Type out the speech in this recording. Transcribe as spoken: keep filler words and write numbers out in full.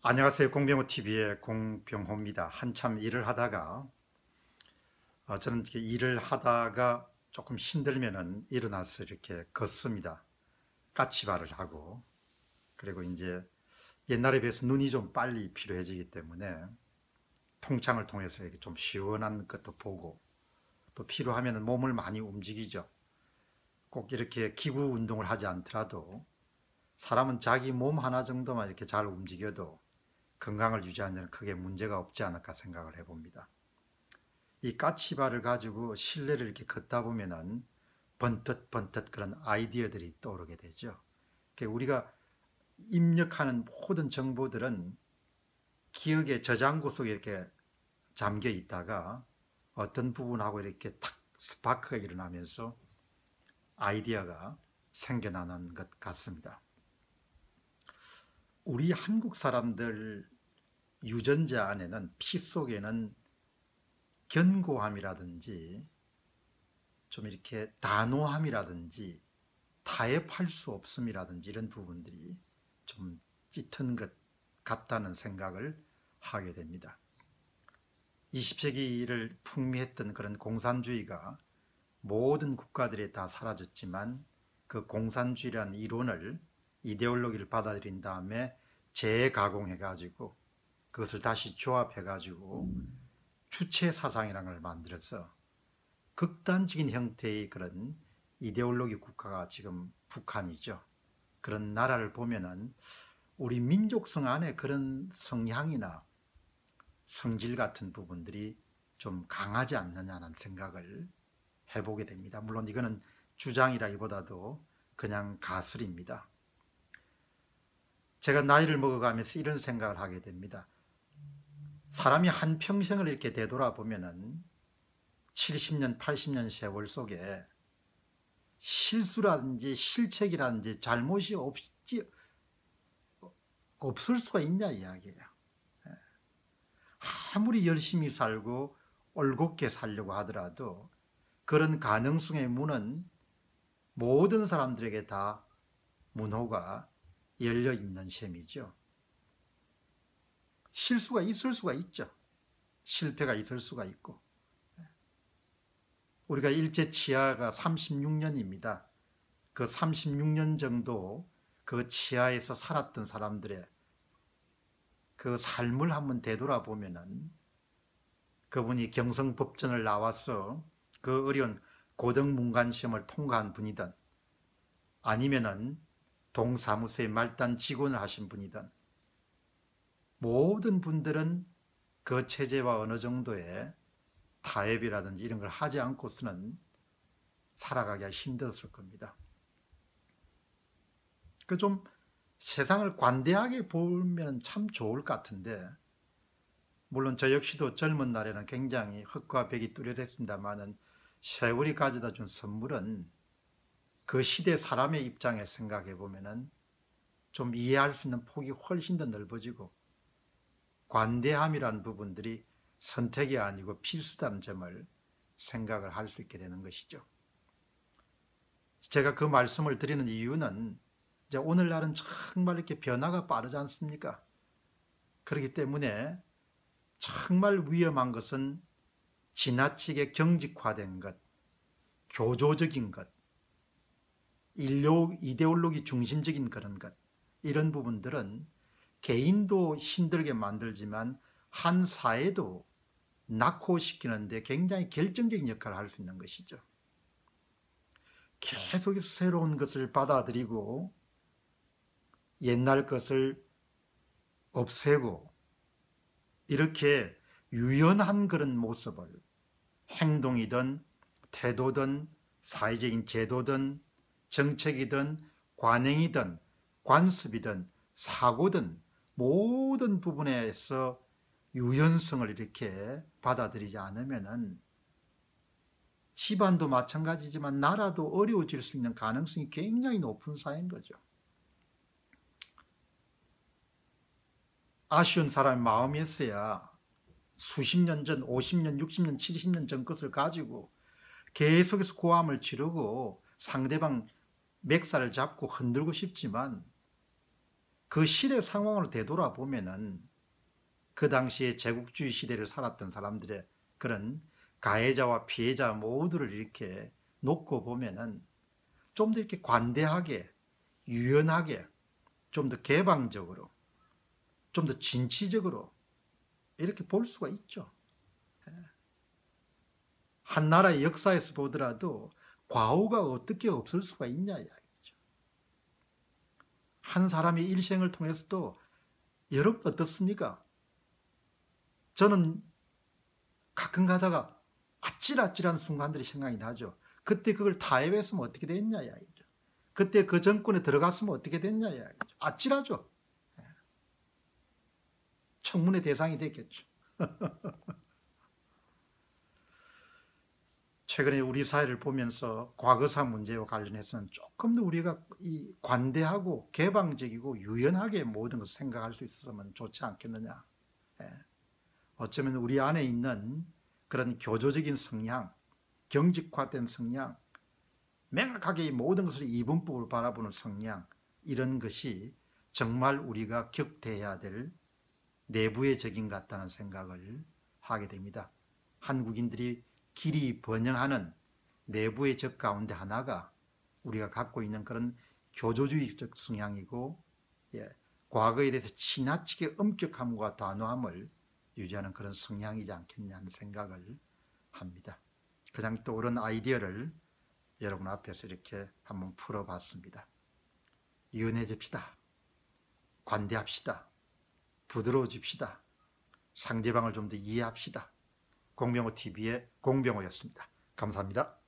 안녕하세요. 공병호티비의 공병호입니다. 한참 일을 하다가 어, 저는 이렇게 일을 하다가 조금 힘들면은 일어나서 이렇게 걷습니다. 까치발을 하고. 그리고 이제 옛날에 비해서 눈이 좀 빨리 필요해지기 때문에 통창을 통해서 이렇게 좀 시원한 것도 보고, 또 필요하면은 몸을 많이 움직이죠. 꼭 이렇게 기구 운동을 하지 않더라도 사람은 자기 몸 하나 정도만 이렇게 잘 움직여도 건강을 유지하는 데는 크게 문제가 없지 않을까 생각을 해봅니다. 이 까치발을 가지고 실내를 이렇게 걷다 보면은 번뜩 번뜩 그런 아이디어들이 떠오르게 되죠. 우리가 입력하는 모든 정보들은 기억의 저장고 속에 이렇게 잠겨 있다가 어떤 부분하고 이렇게 탁 스파크가 일어나면서 아이디어가 생겨나는 것 같습니다. 우리 한국 사람들 유전자 안에는, 피 속에는 견고함이라든지 좀 이렇게 단호함이라든지 타협할 수 없음이라든지 이런 부분들이 좀 짙은 것 같다는 생각을 하게 됩니다. 이십 세기를 풍미했던 그런 공산주의가 모든 국가들에 다 사라졌지만, 그 공산주의라는 이론을, 이데올로기를 받아들인 다음에 재가공해 가지고 그것을 다시 조합해 가지고 주체 사상이라는 걸 만들어서 극단적인 형태의 그런 이데올로기 국가가 지금 북한이죠. 그런 나라를 보면은 우리 민족성 안에 그런 성향이나 성질 같은 부분들이 좀 강하지 않느냐는 생각을 해보게 됩니다. 물론 이거는 주장이라기보다도 그냥 가설입니다. 제가 나이를 먹어가면서 이런 생각을 하게 됩니다. 사람이 한평생을 이렇게 되돌아보면은 칠십 년, 팔십 년 세월 속에 실수라든지 실책이라든지 잘못이 없지, 없을 수가 있냐 이야기예요. 아무리 열심히 살고 올곧게 살려고 하더라도 그런 가능성의 문은 모든 사람들에게 다 문호가 열려 있는 셈이죠. 실수가 있을 수가 있죠. 실패가 있을 수가 있고. 우리가 일제 치하가 삼십육 년입니다. 그 삼십육 년 정도 그 치하에서 살았던 사람들의 그 삶을 한번 되돌아보면은, 그분이 경성법전을 나와서 그 어려운 고등문관 시험을 통과한 분이든 아니면은 동사무소의 말단 직원을 하신 분이든 모든 분들은 그 체제와 어느 정도의 타협이라든지 이런 걸 하지 않고서는 살아가기가 힘들었을 겁니다. 그 좀 세상을 관대하게 보면 참 좋을 것 같은데, 물론 저 역시도 젊은 날에는 굉장히 흙과 벽이 뚜렷했습니다만은 세월이 가져다 준 선물은 그 시대 사람의 입장에 생각해 보면은 좀 이해할 수 있는 폭이 훨씬 더 넓어지고, 관대함이라는 부분들이 선택이 아니고 필수다는 점을 생각을 할 수 있게 되는 것이죠. 제가 그 말씀을 드리는 이유는, 이제 오늘날은 정말 이렇게 변화가 빠르지 않습니까? 그렇기 때문에 정말 위험한 것은 지나치게 경직화된 것, 교조적인 것, 인류 이데올로기 중심적인 그런 것, 이런 부분들은 개인도 힘들게 만들지만 한 사회도 낙후시키는데 굉장히 결정적인 역할을 할 수 있는 것이죠. 계속해서 새로운 것을 받아들이고 옛날 것을 없애고, 이렇게 유연한 그런 모습을 행동이든 태도든 사회적인 제도든 정책이든 관행이든 관습이든 사고든 모든 부분에서 유연성을 이렇게 받아들이지 않으면은 집안도 마찬가지지만 나라도 어려워질 수 있는 가능성이 굉장히 높은 사회인 거죠. 아쉬운 사람의 마음이었어야 수십 년 전, 오십 년, 육십 년, 칠십 년 전 것을 가지고 계속해서 고함을 지르고 상대방 맥살을 잡고 흔들고 싶지만, 그 시대 상황을 되돌아보면은 그 당시에 제국주의 시대를 살았던 사람들의 그런 가해자와 피해자 모두를 이렇게 놓고 보면은 좀 더 이렇게 관대하게, 유연하게, 좀 더 개방적으로, 좀 더 진취적으로 이렇게 볼 수가 있죠. 한 나라의 역사에서 보더라도 과오가 어떻게 없을 수가 있냐 이야기죠. 한 사람의 일생을 통해서도 여러분 어떻습니까? 저는 가끔 가다가 아찔아찔한 순간들이 생각이 나죠. 그때 그걸 타협했으면 어떻게 됐냐 이야기죠. 그때 그 정권에 들어갔으면 어떻게 됐냐 이야기죠. 아찔하죠. 청문회 대상이 됐겠죠. 최근에 우리 사회를 보면서 과거사 문제와 관련해서는 조금 더 우리가 이 관대하고 개방적이고 유연하게 모든 것을 생각할 수 있었으면 좋지 않겠느냐. 예. 어쩌면 우리 안에 있는 그런 교조적인 성향, 경직화된 성향, 명확하게 이 모든 것을 이분법으로 바라보는 성향, 이런 것이 정말 우리가 격퇴해야 될 내부의 적인 것 같다는 생각을 하게 됩니다. 한국인들이 길이 번영하는 내부의 적 가운데 하나가 우리가 갖고 있는 그런 교조주의적 성향이고, 예, 과거에 대해서 지나치게 엄격함과 단호함을 유지하는 그런 성향이지 않겠냐는 생각을 합니다. 그냥 또 그런 아이디어를 여러분 앞에서 이렇게 한번 풀어봤습니다. 유연해집시다. 관대합시다. 부드러워집시다. 상대방을 좀 더 이해합시다. 공병호티비의 공병호였습니다. 감사합니다.